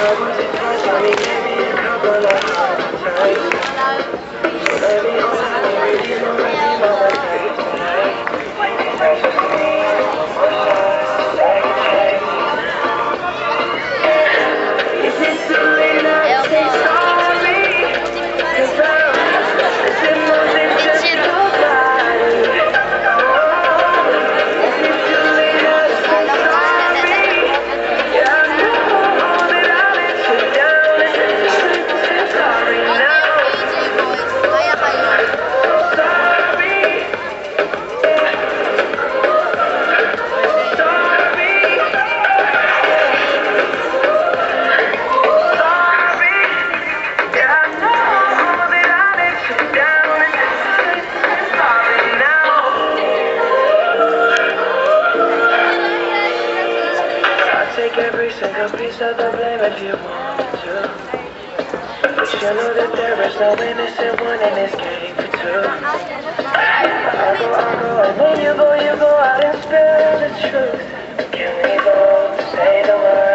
was it twice, I mean maybe a couple of times. So baby, hold on, already know my face tonight. I just need one shot, second chance. Is it too late now to say sorry? 'Cause I'm still more than just your body. Is it too late now to say sorry? Yeah, I know that I let you down, and it's sorry now. Sorry. Take every single piece of the blame if you want to. But you know that there is no innocent one in this game for two. I go, and then you go out and spill the truth. Can we both say the word?